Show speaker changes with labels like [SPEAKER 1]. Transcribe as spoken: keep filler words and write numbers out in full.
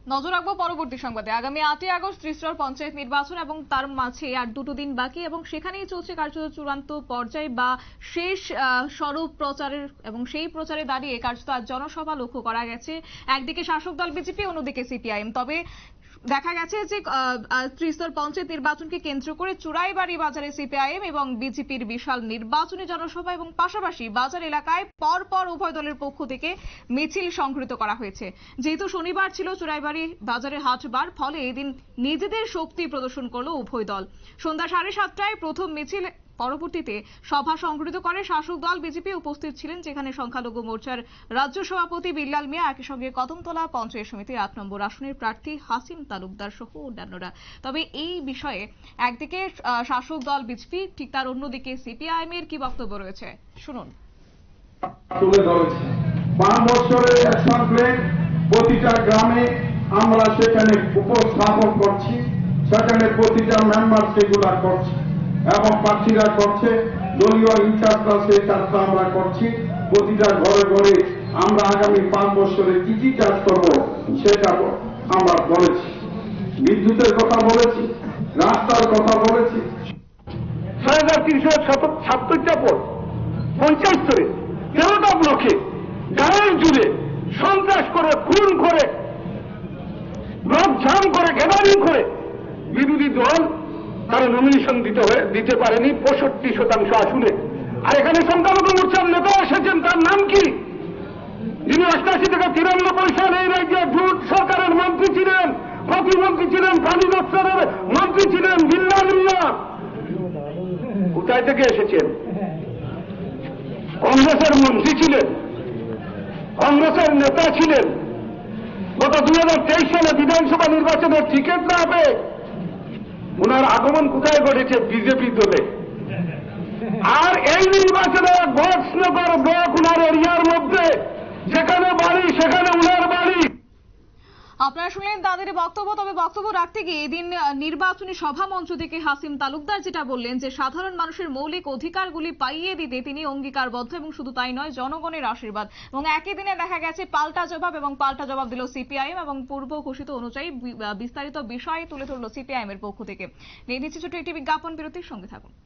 [SPEAKER 1] নজর রাখবো পরবর্তী সংবাদে। আগামী আটই আগস্ট ত্রিস্তর পঞ্চায়েত নির্বাচন এবং তার মাঝে আর দুটো দিন বাকি এবং সেখানেই চলছে কার্যত চূড়ান্ত পর্যায়ে বা শেষ স্বরূপ প্রচারের এবং সেই প্রচারে দাঁড়িয়ে কার্যত আজ জনসভা লক্ষ্য করা গেছে। একদিকে শাসক দল বিজেপি, অন্যদিকে সিপিআইএম। তবে দেখা গেছে যে ত্রিস্তর পঞ্চায়েত নির্বাচনকে কেন্দ্র করে চুরাইবাড়ি বাজারে সিপিআইএম এবং বিজেপির বিশাল নির্বাচনী জনসভা এবং পাশাপাশি বাজার এলাকায় পর পর উভয় দলের পক্ষ থেকে মিছিল সংঘটিত করা হয়েছে। যেহেতু শনিবার ছিল চুরাইবাড়ি বাজারে হাটবার, ফলে এদিন নিজেদের শক্তি প্রদর্শন করলো উভয় দল। সন্ধ্যা সাড়ে সাতটায় প্রথম মিছিল, পরবর্তীতে সভা সংগঠিত করে শাসক দল বিজেপি। উপস্থিত ছিলেন যেখানে সংখ্যালঘু মোর্চার রাজ্য সভাপতি বিল্লাল মিয়া, একই সঙ্গে কদমতলা পঞ্চায়েত সমিতির আট নম্বর আসনের প্রার্থী হাসিম তালুকদার সহ অন্যান্যরা। তবে এই বিষয়ে একদিকে শাসক দল বিজেপি, ঠিক তার অন্যদিকে সিপিআইএম এর কি বক্তব্য রয়েছে শুনুন।
[SPEAKER 2] তুলে ধরেছে পাঁচ বছরের অ্যাকশন প্ল্যান প্রতিটা গ্রামে আমরা সেখানে উপস্থাপন করছি, সেখানে প্রতিটা মেম্বার সেগুলা করছে এবং প্রার্থীরা করছে, দলীয় ইনচার্জরা সেই কাজটা আমরা করছি। প্রতিটা ঘরে ঘরে আমরা আগামী পাঁচ বছরে কি কি কাজ করব সেটা আমরা বলেছি। বিদ্যুতের কথা বলেছি, রাস্তার কথা বলেছি।
[SPEAKER 3] ছয় হাজার তিনশো সাতষট্টিটা পদ পঞ্চায়েত স্তরে তেরোটা ব্লকে গায়ের জুড়ে সন্ত্রাস করে, খুন করে, ব্লক জাম করে, গ্যাদারিং করে বিরোধী দল তারা নমিনেশন দিতে হয়ে দিতে পারেনি পঁয়ষট্টি শতাংশ আসনে। আর এখানে সংখ্যালঘু মোর্চার নেতা এসেছেন, তার নাম কি? যিনি অষ্টাশি থেকে তিরানব্বই সাল এই রাজ্যে জোট সরকারের মন্ত্রী ছিলেন, প্রতিমন্ত্রী ছিলেন, পানি দপ্তরের মন্ত্রী ছিলেন, বিল্লাল মিয়া। কোথায় থেকে এসেছেন? কংগ্রেসের মন্ত্রী ছিলেন, কংগ্রেসের নেতা ছিলেন। গত দুই হাজার তেইশ সালে বিধানসভা নির্বাচনের টিকিট না পেয়ে ওনার আগমন কোথায় ঘটেছে? বিজেপি দলে। আর এই নির্বাচনে বক্সনগর ব্লক উনার এরিয়ার মধ্যে, যেখানে বাড়ি সেখানে উনার বাড়ি।
[SPEAKER 1] আপনারা শুনলেন তাদের বক্তব্য। তবে বক্তব্য রাখতে গিয়ে এদিন নির্বাচনী সভা মঞ্চ থেকে হাসিম তালুকদার যেটা বললেন যে সাধারণ মানুষের মৌলিক অধিকারগুলি পাইয়ে দিতে তিনি অঙ্গীকারবদ্ধ এবং শুধু তাই নয়, জনগণের আশীর্বাদ। এবং একই দিনে দেখা গেছে পাল্টা জবাব এবং পাল্টা জবাব দিল সিপিআইএম এবং পূর্ব ঘোষিত অনুযায়ী বিস্তারিত বিষয় তুলে ধরল সিপিআইএম এর পক্ষ থেকে। নিয়ে নিচ্ছে ছোট একটি বিজ্ঞাপন বিরতির, সঙ্গে থাকুন।